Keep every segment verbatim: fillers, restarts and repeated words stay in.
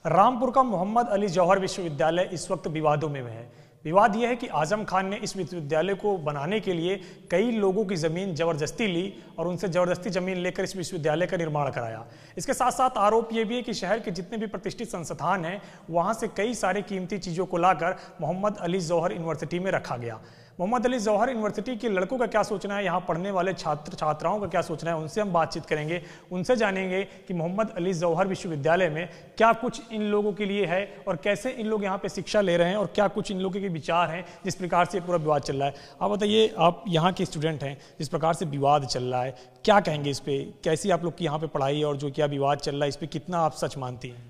रामपुर का मोहम्मद अली जौहर विश्वविद्यालय इस वक्त विवादों में है। विवाद यह है कि आजम खान ने इस विश्वविद्यालय को बनाने के लिए कई लोगों की ज़मीन ज़बरदस्ती ली और उनसे ज़बरदस्ती ज़मीन लेकर इस विश्वविद्यालय का निर्माण कराया। इसके साथ साथ आरोप यह भी है कि शहर के जितने भी प्रतिष्ठित संस्थान हैं वहाँ से कई सारी कीमती चीज़ों को लाकर मोहम्मद अली जौहर यूनिवर्सिटी में रखा गया। मोहम्मद अली जौहर यूनिवर्सिटी के लड़कों का क्या सोचना है, यहाँ पढ़ने वाले छात्र छात्राओं का क्या सोचना है, उनसे हम बातचीत करेंगे। उनसे जानेंगे कि मोहम्मद अली जौहर विश्वविद्यालय में क्या कुछ इन लोगों के लिए है और कैसे इन लोग यहाँ पे शिक्षा ले रहे हैं और क्या कुछ इन लोगों के विचार हैं जिस प्रकार से पूरा विवाद चल रहा है। आप बताइए, आप यहाँ के स्टूडेंट हैं, जिस प्रकार से विवाद चल रहा है क्या कहेंगे इस पर? कैसी आप लोग की यहाँ पे पढ़ाई और जो क्या विवाद चल रहा है इस पर कितना आप सच मानती हैं?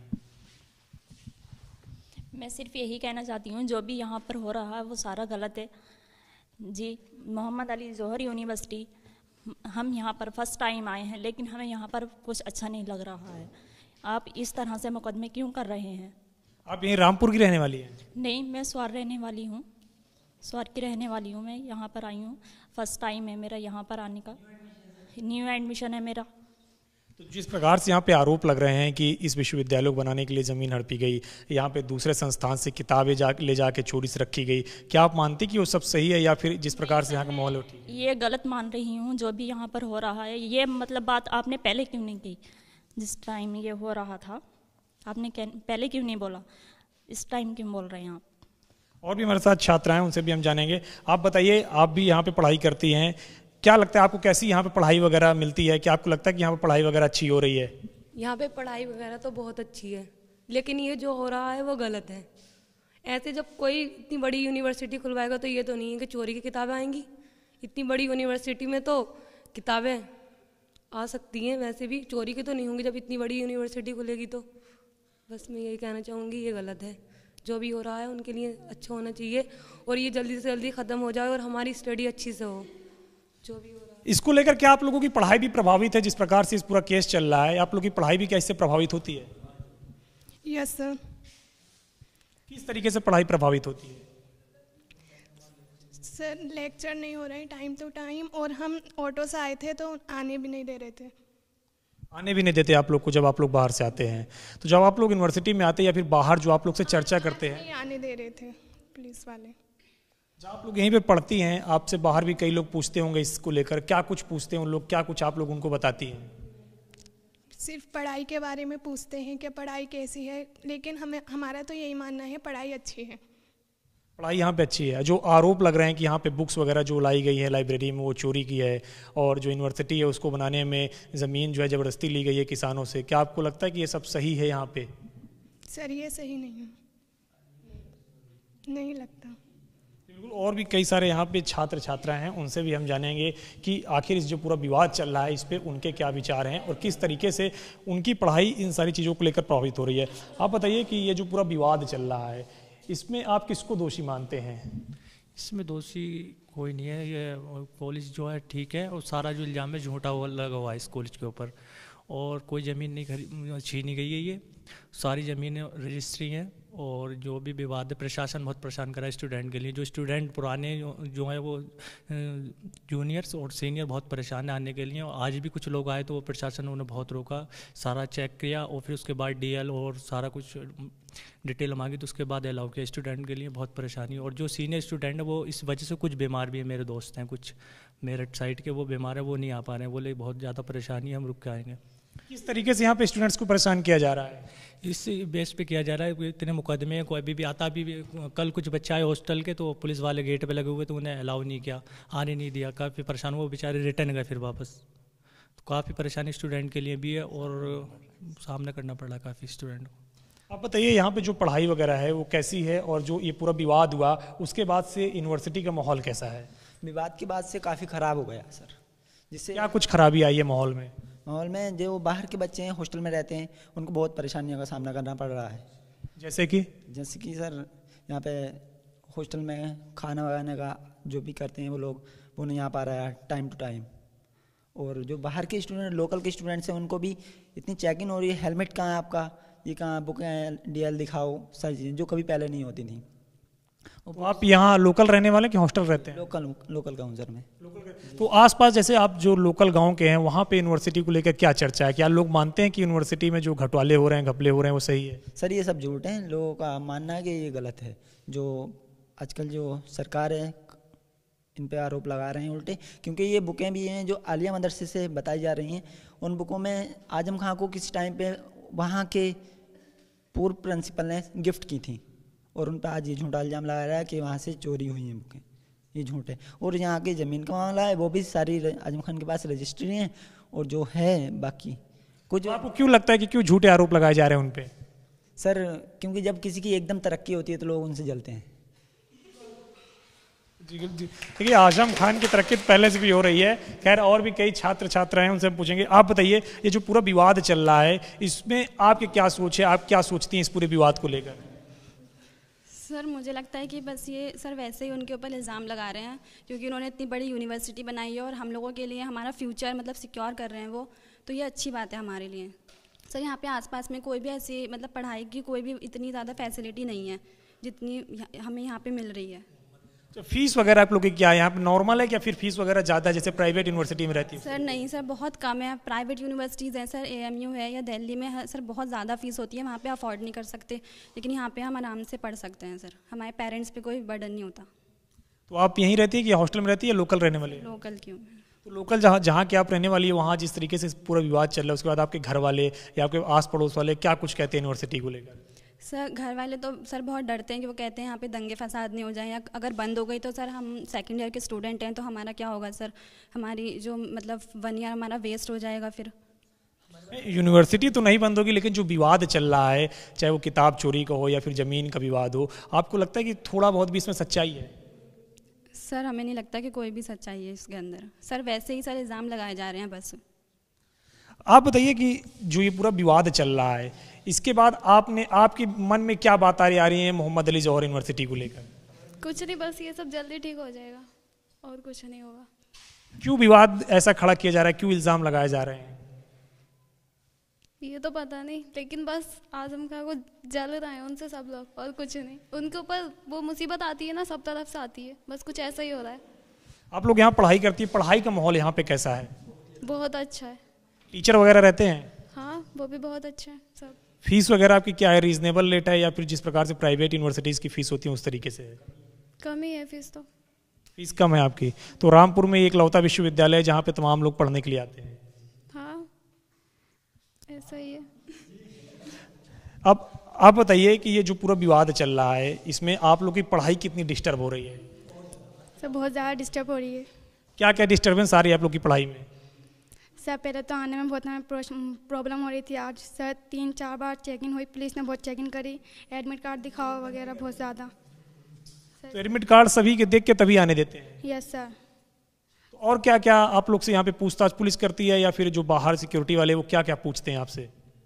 मैं सिर्फ यही कहना चाहती हूँ, जो भी यहाँ पर हो रहा है वो सारा गलत है जी। मोहम्मद अली जौहर यूनिवर्सिटी, हम यहाँ पर फर्स्ट टाइम आए हैं लेकिन हमें यहाँ पर कुछ अच्छा नहीं लग रहा है। आप इस तरह से मुकदमे क्यों कर रहे हैं? आप यहीं रामपुर की रहने वाली हैं? नहीं, मैं स्वार रहने वाली हूँ, स्वार की रहने वाली हूँ। मैं यहाँ पर आई हूँ, फर्स्ट टाइम है मेरा यहाँ पर आने का, न्यू एडमिशन है मेरा। तो जिस प्रकार से यहाँ पे आरोप लग रहे हैं कि इस विश्वविद्यालय को बनाने के लिए ज़मीन हड़पी गई, यहाँ पे दूसरे संस्थान से किताबें जा ले जाके चोरी से रखी गई, क्या आप मानती कि वो सब सही है या फिर जिस प्रकार से यहाँ का माहौल है? ये गलत मान रही हूँ जो भी यहाँ पर हो रहा है। ये मतलब बात आपने पहले क्यों नहीं की? जिस टाइम ये हो रहा था आपने पहले क्यों नहीं बोला? इस टाइम क्यों बोल रहे हैं आप? और भी हमारे साथ छात्रा हैं, उनसे भी हम जानेंगे। आप बताइए, आप भी यहाँ पे पढ़ाई करती हैं, क्या लगता है आपको कैसी यहाँ पे पढ़ाई वगैरह मिलती है? क्या आपको लगता है कि यहाँ पे पढ़ाई वगैरह अच्छी हो रही है? यहाँ पे पढ़ाई वगैरह तो बहुत अच्छी है, लेकिन ये जो हो रहा है वो गलत है। ऐसे जब कोई इतनी बड़ी यूनिवर्सिटी खुलवाएगा तो ये तो नहीं है कि चोरी की किताबें आएंगी। इतनी बड़ी यूनिवर्सिटी में तो किताबें आ सकती हैं, वैसे भी चोरी की तो नहीं होंगी जब इतनी बड़ी यूनिवर्सिटी खुलेगी। तो बस मैं यही कहना चाहूँगी, ये गलत है। जो भी हो रहा है उनके लिए अच्छा होना चाहिए और ये जल्दी से जल्दी ख़त्म हो जाए और हमारी स्टडी अच्छी से हो। जो भी हो रहा है इसको लेकर क्या आप लोगों की पढ़ाई भी प्रभावित है? जिस प्रकार से इस पूरा केस चल रहा है, आप लोगों की पढ़ाई भी क्या इससे प्रभावित होती है? Yes sir. किस तरीके से पढ़ाई प्रभावित होती है? सर, लेक्चर नहीं हो रहे टाइम टू टाइम और हम ऑटो से आए थे तो आने भी नहीं दे रहे थे। आने भी नहीं देते आप लोग को जब आप लोग बाहर से आते हैं? तो जब आप लोग यूनिवर्सिटी में आते हैं या फिर बाहर जो आप लोग से चर्चा करते हैं? नहीं आने दे रहे थे पुलिस वाले। जब आप लोग यहीं पे पढ़ती हैं, आपसे बाहर भी कई लोग पूछते होंगे इसको लेकर, क्या कुछ पूछते हैं उन लोग, क्या कुछ आप लोग उनको बताती हैं? सिर्फ पढ़ाई के बारे में पूछते हैं कि पढ़ाई कैसी है, लेकिन हमें हमारा तो यही मानना है पढ़ाई अच्छी है। पढ़ाई यहाँ पे अच्छी है। जो आरोप लग रहे हैं कि यहाँ पे बुक्स वगैरह जो लाई गई है लाइब्रेरी में वो चोरी की है और जो यूनिवर्सिटी है उसको बनाने में ज़मीन जो है ज़बरदस्ती ली गई है किसानों से, क्या आपको लगता है कि ये सब सही है यहाँ पे? सर, ये सही नहीं है, नहीं लगता। बिल्कुल। और भी कई सारे यहाँ पे छात्र छात्रा हैं, उनसे भी हम जानेंगे कि आखिर इस जो पूरा विवाद चल रहा है इस पर उनके क्या विचार हैं और किस तरीके से उनकी पढ़ाई इन सारी चीज़ों को लेकर प्रभावित हो रही है। आप बताइए कि ये जो पूरा विवाद चल रहा है इसमें आप किसको दोषी मानते हैं? इसमें दोषी कोई नहीं है, ये कॉलेज जो है ठीक है और सारा जो इल्ज़ाम है झूठा हुआ लगा हुआ है इस कॉलेज के ऊपर और कोई ज़मीन नहीं खरी छीनी गई है। ये सारी ज़मीनें रजिस्ट्री हैं और जो भी विवाद है प्रशासन बहुत परेशान करा है स्टूडेंट के लिए। जो स्टूडेंट पुराने जो, जो है वो जूनियर्स और सीनियर बहुत परेशान है आने के लिए। और आज भी कुछ लोग आए तो वो प्रशासन उन्हें बहुत रोका, सारा चेक किया और फिर उसके बाद डीएल और सारा कुछ डिटेल मांगी तो उसके बाद अलाउ किया। स्टूडेंट के लिए बहुत परेशानी। और जो सीनियर स्टूडेंट है वो इस वजह से कुछ बीमार भी है, मेरे दोस्त हैं कुछ मेरठ साइड के, वो बीमार है, वो नहीं आ पा रहे हैं, बोले बहुत ज़्यादा परेशानी है, हम रुक के आएंगे। किस तरीके से यहाँ पे स्टूडेंट्स को परेशान किया जा रहा है? इस बेस पे किया जा रहा है, इतने मुकदमे हैं, कोई अभी भी आता भी, कल कुछ बच्चे आए हॉस्टल के तो पुलिस वाले गेट पे लगे हुए तो उन्हें अलाउ नहीं किया, आने नहीं दिया, काफ़ी परेशान, वो बेचारे रिटर्न गए फिर वापस। तो काफ़ी परेशानी स्टूडेंट के लिए भी है और सामना करना पड़ रहा है काफ़ी स्टूडेंट को। आप बताइए, यहाँ पे जो पढ़ाई वगैरह है वो कैसी है और जो ये पूरा विवाद हुआ उसके बाद से यूनिवर्सिटी का माहौल कैसा है? विवाद के बाद से काफ़ी ख़राब हो गया सर। जिससे क्या कुछ खराबी आई है माहौल में? माहौल में जो बाहर के बच्चे हैं हॉस्टल में रहते हैं उनको बहुत परेशानियों का सामना करना पड़ रहा है। जैसे कि जैसे कि सर यहाँ पे हॉस्टल में खाना वगाने का जो भी करते हैं वो लोग वो नहीं आ पा रहा है टाइम टू टाइम। और जो बाहर के स्टूडेंट लोकल के स्टूडेंट्स हैं उनको भी इतनी चेकिंग हो रही है, हेलमेट कहाँ है आपका, ये कहाँ बुक है, डीएल दिखाओ, सारी चीज़ें जो कभी पहले नहीं होती थी। तो आप यहाँ लोकल रहने वाले कि हॉस्टल रहते हैं? लोकल लोकल का हूँ सर मैं। तो आसपास जैसे आप जो लोकल गांव के हैं वहाँ पे यूनिवर्सिटी को लेकर क्या चर्चा है? क्या लोग मानते हैं कि यूनिवर्सिटी में जो घटवाले हो रहे हैं, घपले हो रहे हैं, वो सही है? सर ये सब झूठ है, लोगों का मानना है कि ये गलत है। जो आजकल जो सरकार है इन पे आरोप लगा रहे हैं उल्टे, क्योंकि ये बुकें भी हैं जो आलिया मदरसे से बताई जा रही हैं। उन बुकों में आजम खां को किसी टाइम पे वहाँ के पूर्व प्रिंसिपल ने गिफ्ट की थी, और उन पर आज ये झूठा इल्ज़ाम लगा रहा है कि वहाँ से चोरी हुई हैं बुकें। ये झूठ है। और यहाँ की ज़मीन का मामला है, वो भी सारी आजम खान के पास रजिस्ट्री हैं, और जो है बाकी कुछ। आपको क्यों लगता है कि क्यों झूठे आरोप लगाए जा रहे हैं उन पे? सर क्योंकि जब किसी की एकदम तरक्की होती है तो लोग उनसे जलते हैं। जी जी देखिए, आजम खान की तरक्की पहले से भी हो रही है। खैर और भी कई छात्र छात्रा हैं, उनसे हम पूछेंगे। आप बताइए, ये जो पूरा विवाद चल रहा है इसमें आपके क्या सोच है? आप क्या सोचती हैं इस पूरे विवाद को लेकर? सर मुझे लगता है कि बस ये सर वैसे ही उनके ऊपर इल्ज़ाम लगा रहे हैं, क्योंकि उन्होंने इतनी बड़ी यूनिवर्सिटी बनाई है और हम लोगों के लिए हमारा फ्यूचर मतलब सिक्योर कर रहे हैं वो, तो ये अच्छी बात है हमारे लिए। सर यहाँ पे आसपास में कोई भी ऐसी मतलब पढ़ाई की कोई भी इतनी ज़्यादा फैसिलिटी नहीं है जितनी हमें यहाँ पे मिल रही है। तो फीस वगैरह आप लोग की क्या है यहाँ पे, नॉर्मल है क्या फिर फीस वगैरह ज़्यादा है जैसे प्राइवेट यूनिवर्सिटी में रहती है? सर नहीं सर, बहुत कम है। प्राइवेट यूनिवर्सिटीज़ हैं सर, एएमयू है या दिल्ली में है सर, बहुत ज़्यादा फीस होती है, वहाँ पे अफोर्ड नहीं कर सकते, लेकिन यहाँ पे हम आराम से पढ़ सकते हैं सर, हमारे पेरेंट्स पे कोई बर्डन नहीं होता। तो आप यहीं रहती है कि हॉस्टल में रहती है, लोकल रहने वाले? लोकल क्यों? तो लोकल जहाँ जहाँ के आप रहने वाली है वहाँ जिस तरीके से पूरा विवाद चल रहा है, उसके बाद आपके घर वाले या आपके आस पड़ोस वाले क्या कुछ कहते हैं यूनिवर्सिटी को लेकर? सर घर वाले तो सर बहुत डरते हैं कि वो कहते हैं यहाँ पे दंगे फसाद नहीं हो जाए, या अगर बंद हो गई तो सर हम सेकंड ईयर के स्टूडेंट हैं तो हमारा क्या होगा सर, हमारी जो मतलब वन ईयर हमारा वेस्ट हो जाएगा। फिर यूनिवर्सिटी तो नहीं बंद होगी, लेकिन जो विवाद चल रहा है चाहे वो किताब चोरी का हो या फिर ज़मीन का विवाद हो, आपको लगता है कि थोड़ा बहुत भी इसमें सच्चाई है? सर हमें नहीं लगता कि कोई भी सच्चाई है इसके अंदर, सर वैसे ही सर इल्ज़ाम लगाए जा रहे हैं बस। आप बताइए कि जो ये पूरा विवाद चल रहा है इसके बाद आपने आपके मन में क्या बात आ रही है मोहम्मद अली जौहर यूनिवर्सिटी को लेकर? कुछ नहीं, बस ये सब जल्दी ठीक हो जाएगा और कुछ नहीं होगा। क्यों विवाद ऐसा खड़ा किया जा रहा है, क्यों इल्ज़ाम लगाए जा रहे हैं? ये तो पता नहीं, लेकिन बस आजम खां को जल रहे हैं उनसे सब लोग, और कुछ नहीं। उनके ऊपर वो मुसीबत आती है ना, सब तरफ से आती है, बस कुछ ऐसा ही हो रहा है। आप लोग यहाँ पढ़ाई करती है, पढ़ाई का माहौल यहाँ पे कैसा है? बहुत अच्छा है। टीचर वगैरह रहते हैं? हाँ वो भी बहुत अच्छा है सब। फीस वगैरह आपकी क्या है, रीजनेबल रेट है या फिर जिस प्रकार से प्राइवेट यूनिवर्सिटीज़ की फीस होती है उस तरीके से है? कम ही है फीस तो। फीस कम है आपकी? तो रामपुर में एक लौता विश्वविद्यालय है जहाँ पे तमाम लोग पढ़ने के लिए आते हैं। हाँ ऐसा ही है। अब आप बताइए कि ये जो पूरा विवाद चल रहा है इसमें आप लोग की पढ़ाई कितनी डिस्टर्ब हो रही है? सर बहुत ज़्यादा डिस्टर्ब हो रही है। क्या क्या डिस्टर्बेंस आ रही है आप लोग की पढ़ाई में? सर पहले तो आने में बहुत हमें प्रॉब्लम हो रही थी। आज सर तीन चार बार चेकिंग हुई, पुलिस ने बहुत चेकिंग करी, एडमिट कार्ड दिखाओ वगैरह बहुत ज़्यादा। तो एडमिट कार्ड सभी के देख के तभी आने देते हैं? Yes sir. तो और क्या क्या आप लोग से यहाँ पे पूछताछ पुलिस करती है या फिर जो बाहर सिक्योरिटी वाले वो क्या क्या पूछते हैं आपसे?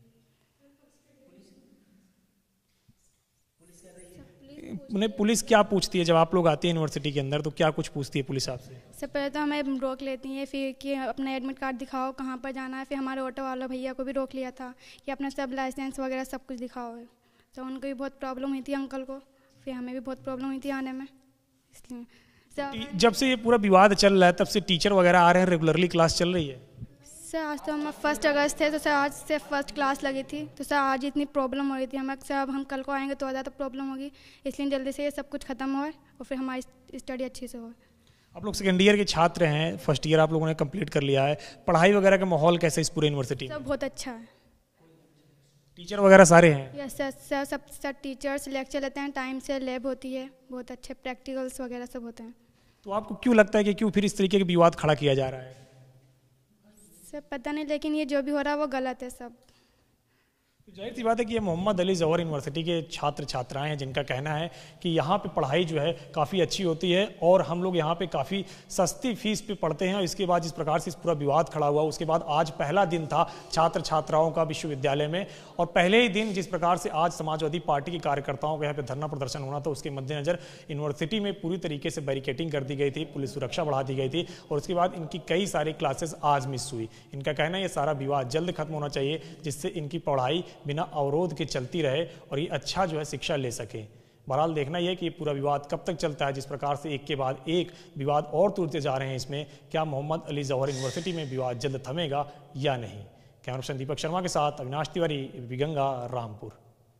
उन्हें पुलिस क्या पूछती है जब आप लोग आते हैं यूनिवर्सिटी के अंदर, तो क्या कुछ पूछती है पुलिस आपसे? सबसे पहले तो हमें रोक लेती है, फिर कि अपना एडमिट कार्ड दिखाओ, कहाँ पर जाना है। फिर हमारे ऑटो वाला भैया को भी रोक लिया था कि अपना सब लाइसेंस वगैरह सब कुछ दिखाओ। तो उनको भी बहुत प्रॉब्लम हुई थी अंकल को, फिर हमें भी बहुत प्रॉब्लम हुई थी आने में। इसलिए जब से ये पूरा विवाद चल रहा है तब से टीचर वगैरह आ रहे हैं, रेगुलरली क्लास चल रही है? सर आज तो हम फर्स्ट अगस्त थे तो सर आज से फर्स्ट क्लास लगी थी, तो सर आज इतनी प्रॉब्लम हो रही थी हमें। सर अब हम कल को आएंगे तो ज़्यादा प्रॉब्लम होगी, इसलिए जल्दी से ये सब कुछ खत्म हो और फिर हमारी स्टडी अच्छी से हो। आप लोग सेकेंड ईयर के छात्र हैं, फर्स्ट ईयर आप लोगों ने कंप्लीट कर लिया है, पढ़ाई वगैरह का माहौल कैसा है इस पूरे यूनिवर्सिटी? सब बहुत अच्छा है। टीचर वगैरह सारे हैं? यस सर, सर सब सर टीचर्स लेक्चर लेते हैं टाइम से, लैब होती है, बहुत अच्छे प्रैक्टिकल्स वगैरह सब होते हैं। तो आपको क्यों लगता है कि क्यों फिर इस तरीके का विवाद खड़ा किया जा रहा है? सर पता नहीं, लेकिन ये जो भी हो रहा है वो गलत है सब। जाहिर सी बात है कि ये मोहम्मद अली जौहर यूनिवर्सिटी के छात्र छात्राएं हैं जिनका कहना है कि यहाँ पे पढ़ाई जो है काफ़ी अच्छी होती है और हम लोग यहाँ पे काफ़ी सस्ती फीस पे पढ़ते हैं। और इसके बाद जिस प्रकार से इस पूरा विवाद खड़ा हुआ, उसके बाद आज पहला दिन था छात्र छात्राओं का विश्वविद्यालय में, और पहले ही दिन जिस प्रकार से आज समाजवादी पार्टी के कार्यकर्ताओं का यहाँ पे धरना प्रदर्शन होना था, उसके मद्देनजर यूनिवर्सिटी में पूरी तरीके से बैरिकेटिंग कर दी गई थी, पुलिस सुरक्षा बढ़ा दी गई थी और उसके बाद इनकी कई सारी क्लासेस आज मिस हुई। इनका कहना है ये सारा विवाद जल्द खत्म होना चाहिए जिससे इनकी पढ़ाई बिना अवरोध के चलती रहे और ये अच्छा जो है शिक्षा ले सके। बहरहाल देखना यह है कि पूरा विवाद कब तक चलता है, जिस प्रकार से एक के बाद एक विवाद और टूटते जा रहे हैं। इसमें क्या मोहम्मद अली जौहर यूनिवर्सिटी में विवाद जल्द थमेगा या नहीं। कैमरा पर्सन दीपक शर्मा के साथ अविनाश तिवारी, एबीपी गंगा, रामपुर।